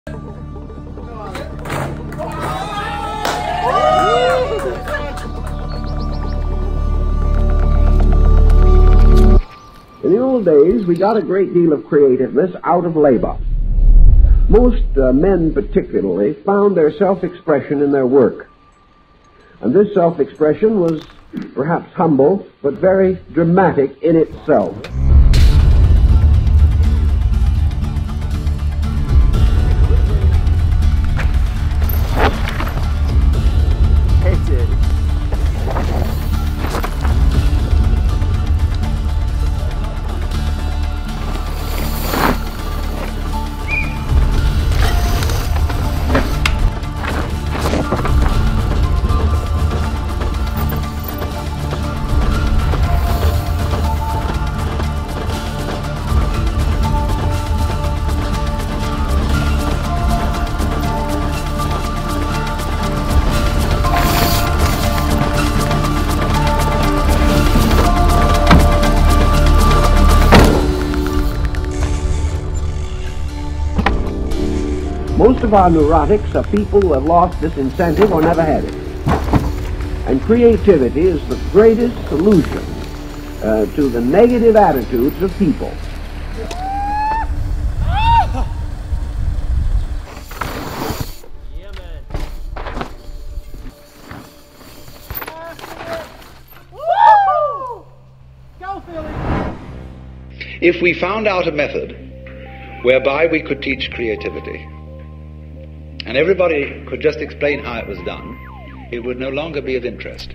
In the old days, we got a great deal of creativeness out of labor. Most men particularly found their self-expression in their work. And this self-expression was perhaps humble, but very dramatic in itself. Most of our neurotics are people who have lost this incentive or never had it. And creativity is the greatest solution to the negative attitudes of people. If we found out a method whereby we could teach creativity, and everybody could just explain how it was done, it would no longer be of interest.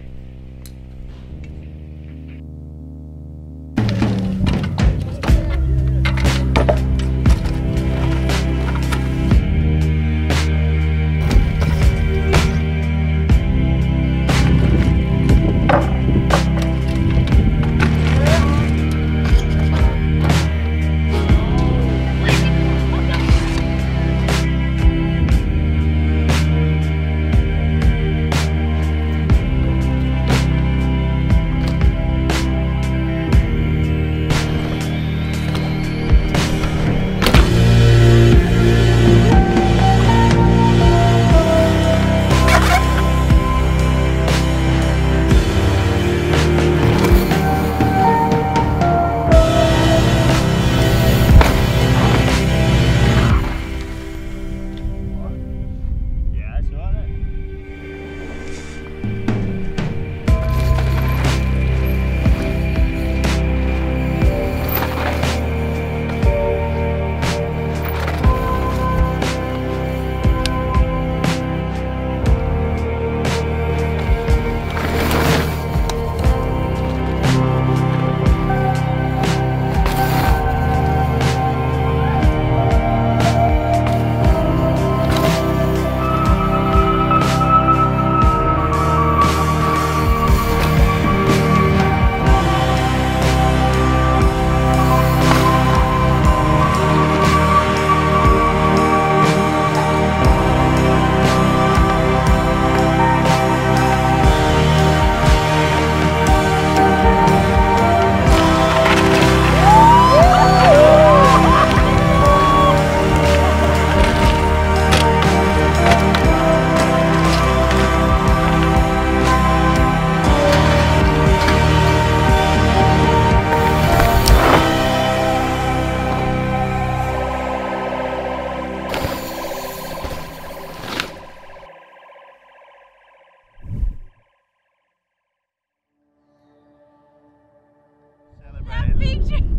Picture.